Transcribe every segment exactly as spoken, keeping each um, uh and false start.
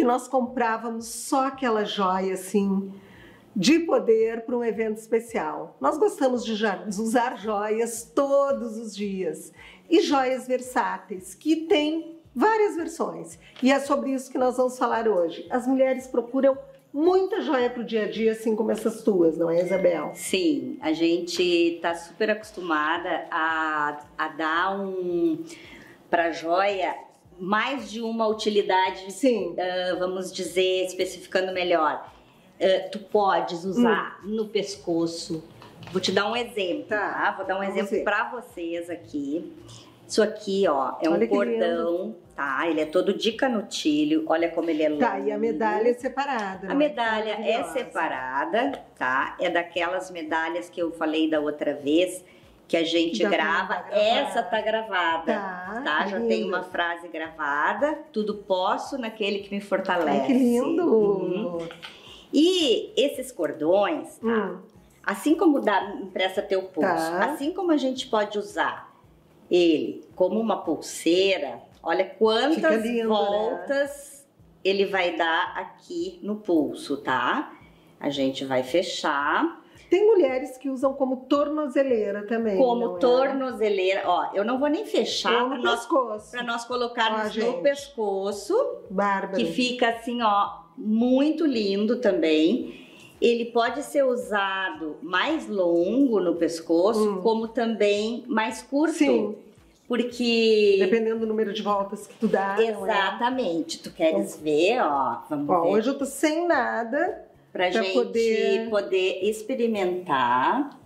nós comprávamos só aquela joia assim de poder para um evento especial. Nós gostamos de usar joias todos os dias e joias versáteis que tem várias versões. E é sobre isso que nós vamos falar hoje. As mulheres procuram muita joia para o dia a dia, assim como essas tuas, não é, Isabel? Sim, a gente tá super acostumada a, a dar um para joia mais de uma utilidade. Sim. Uh, vamos dizer, especificando melhor. Uh, tu podes usar hum. no pescoço. Vou te dar um exemplo, tá? tá? Vou dar um Vamos exemplo para vocês aqui. Isso aqui, ó, é Olha um cordão, tá? Ele é todo de canutilho. Olha como ele é longo. Tá, e a medalha é separada. A medalha é separada, tá? É daquelas medalhas que eu falei da outra vez, que a gente Já grava. Tá Essa tá gravada, tá? tá? Já lindo. Tem uma frase gravada. Tudo posso naquele que me fortalece. Ai, que lindo! Uhum. E esses cordões, tá? Hum. Assim como dá, empresta teu pulso, tá. assim como a gente pode usar ele como uma pulseira, olha quantas lindo, voltas né? ele vai dar aqui no pulso, tá? A gente vai fechar. Tem mulheres que usam como tornozeleira também. Como tornozeleira, é? Ó, eu não vou nem fechar para nós, pra nós colocarmos ó, no pescoço. Bárbaro. Que fica assim, ó, muito lindo também. Ele pode ser usado mais longo no pescoço, hum. como também mais curto. Sim. Porque... Dependendo do número de voltas que tu dá. Exatamente. É? Tu queres então, ver, ó, vamos ó, ver. Hoje eu tô sem nada. Pra, pra gente poder... poder experimentar.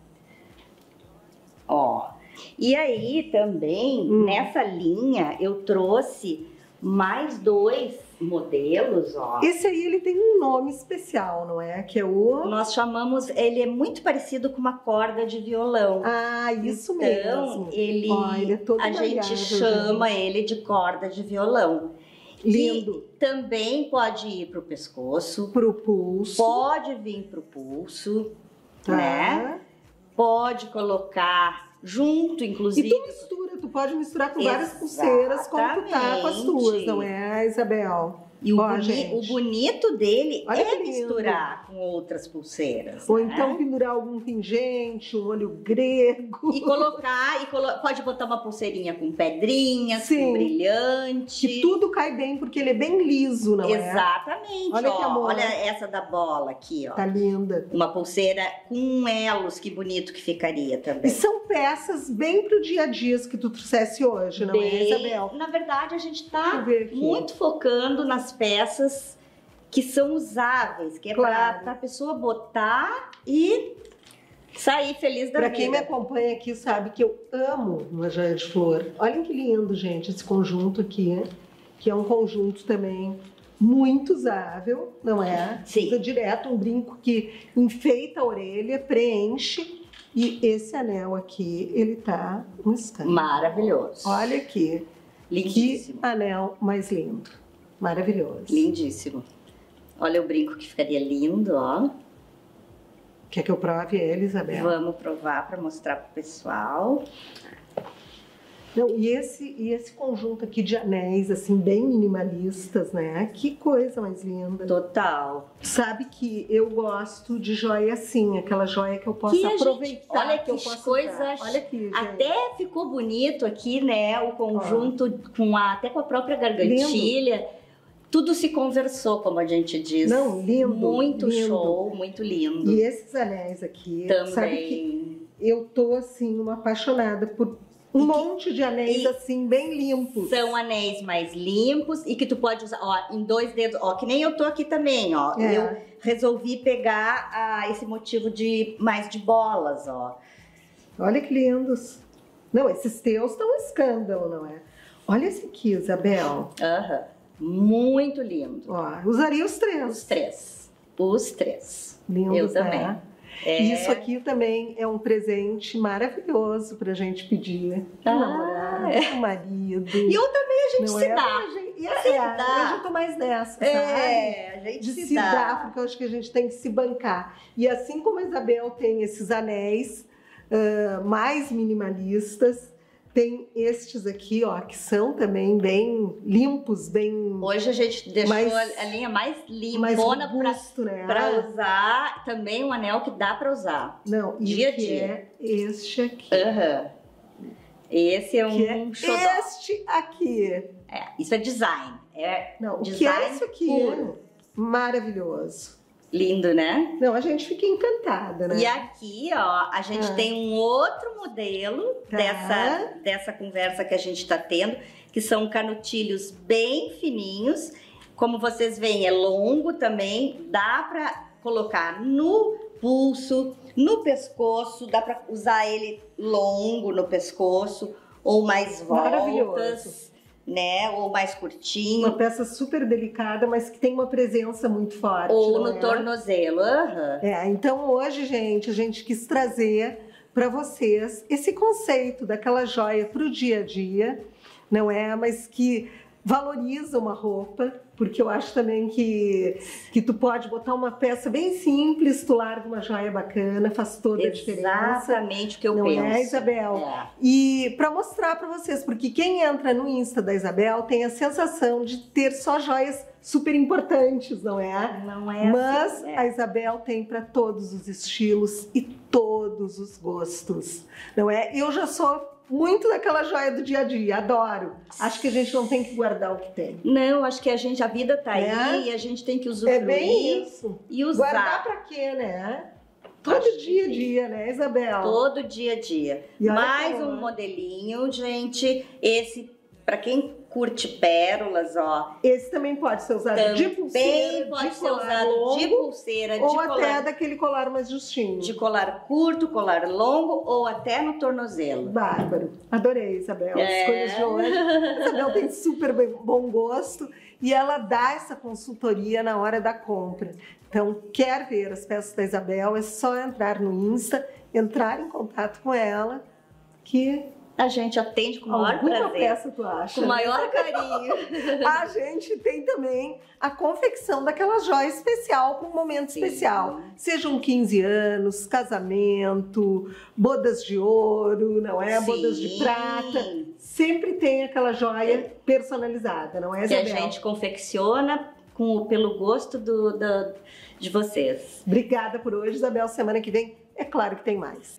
Ó. E aí também, hum. nessa linha, eu trouxe mais dois modelos, ó. Esse aí ele tem um nome especial, não é? Que é o... Nós chamamos, ele é muito parecido com uma corda de violão. Ah, isso então, mesmo. Então, ele, oh, ele é todo a gente chama gente. ele de corda de violão. Lindo. E também pode ir pro pescoço. Pro pulso. Pode vir pro pulso, tá. né? Pode colocar junto, inclusive. E tu mistura, tu pode misturar com várias pulseiras, como tu tá com as tuas, não é, Isabel? E o, boni o bonito dele Olha é misturar com outras pulseiras. Ou né? então pendurar algum pingente, um olho grego. E colocar, e colo pode botar uma pulseirinha com pedrinhas, Sim. com brilhante. Que tudo cai bem, porque ele é bem liso, não Exatamente. é? Exatamente. Olha ó, que amor. Olha essa da bola aqui, ó. Tá linda. Uma pulseira com elos, que bonito que ficaria também. E são peças bem pro dia a dia que tu trouxesse hoje, não bem, é, Isabel? Na verdade, a gente tá muito focando nas peças que são usáveis, que é claro. para a pessoa botar e sair feliz da pra vida. Para quem me acompanha aqui sabe que eu amo uma joia de flor. Olhem que lindo, gente, esse conjunto aqui, que é um conjunto também muito usável, não é? Sim. Usa direto um brinco que enfeita a orelha, preenche. E esse anel aqui, ele tá um escândalo. Maravilhoso. Olha aqui. Lindíssimo. Que anel mais lindo. Maravilhoso. Lindíssimo. Olha o brinco que ficaria lindo, ó. Quer que eu prove ele, Isabel? Vamos provar para mostrar pro pessoal. Não, e esse, e esse conjunto aqui de anéis, assim, bem minimalistas, né? Que coisa mais linda. Total. Sabe que eu gosto de joia assim, aquela joia que eu posso que aproveitar. Gente, olha que, que eu posso coisa. Olha aqui, gente. Até ficou bonito aqui, né? O conjunto, com a, até com a própria gargantilha. Lindo. Tudo se conversou, como a gente diz. Não, lindo. Muito lindo. show, muito lindo. E esses anéis aqui, também. Sabe que eu tô, assim, uma apaixonada por um e monte que, de anéis, assim, bem limpos. São anéis mais limpos e que tu pode usar, ó, em dois dedos, ó, que nem eu tô aqui também, ó. É. Eu resolvi pegar ah, esse motivo de mais de bolas, ó. Olha que lindos. Não, esses teus estão um escândalo, não é? Olha esse aqui, Isabel. Aham. Muito lindo. Ó, usaria os três. Os três. Os três. Lindos, eu também. Né? É... Isso aqui também é um presente maravilhoso pra gente pedir. Ah, um namorado, é. um marido. E eu também a gente não se é? dá. A gente, é, se é, dá. Eu já tô mais nessa, é, sabe? A gente De se, se dá. dar, porque eu acho que a gente tem que se bancar. E assim como a Isabel tem esses anéis uh, mais minimalistas, Tem estes aqui, ó, que são também bem limpos, bem... Hoje a gente deixou mais, a linha mais limpona robusto, né? para usar. Também um anel que dá para usar. Não, dia a dia. É este aqui. Uhum. Esse é um que é xodó. Este aqui. É, isso é design. É Não, design o que é isso aqui? puro. Maravilhoso. Lindo, né? Não, a gente fica encantada, né? E aqui, ó, a gente ah. tem um outro modelo tá. dessa, dessa conversa que a gente tá tendo, que são canutilhos bem fininhos. Como vocês veem, é longo também, dá pra colocar no pulso, no pescoço, dá pra usar ele longo no pescoço, ou mais voltas, né? Ou mais curtinho. Uma peça super delicada, mas que tem uma presença muito forte. Ou no é? tornozelo. Uhum. É, então hoje, gente, a gente quis trazer para vocês esse conceito daquela joia para o dia a dia, não é? Mas que valoriza uma roupa, porque eu acho também que, que tu pode botar uma peça bem simples, tu larga uma joia bacana, faz toda a diferença. Exatamente o que eu não penso. Não é, Isabel? É. E para mostrar para vocês, porque quem entra no Insta da Isabel tem a sensação de ter só joias super importantes, não é? Não é Mas assim, é. a Isabel tem para todos os estilos e todos os gostos, não é? Eu já sou muito daquela joia do dia a dia, adoro. Acho que a gente não tem que guardar o que tem. Não, acho que a gente, a vida tá é? aí e a gente tem que usufruir. É bem isso. E usar. Guardar pra quê, né? Todo acho dia a dia, né, Isabel? Todo dia a dia. Mais um modelinho, gente. Esse, pra quem curte pérolas, ó. Esse também pode ser usado também de pulseira, pode de ser colar usado longo, de pulseira, de ou colar, até daquele colar mais justinho. De colar curto, colar longo ou até no tornozelo. Bárbaro. Adorei, Isabel. As É. coisas de hoje. A Isabel tem super bom gosto e ela dá essa consultoria na hora da compra. Então, quer ver as peças da Isabel, é só entrar no Insta, entrar em contato com ela, que a gente atende com o maior Alguma prazer. peça, tu acha? Com o maior carinho. A gente tem também a confecção daquela joia especial para um momento Sim. especial. Sejam quinze anos, casamento, bodas de ouro, não é? Sim. Bodas de prata. Sempre tem aquela joia personalizada, não é, Isabel? Que a gente confecciona com, pelo gosto do, do, de vocês. Obrigada por hoje, Isabel. Semana que vem, é claro que tem mais.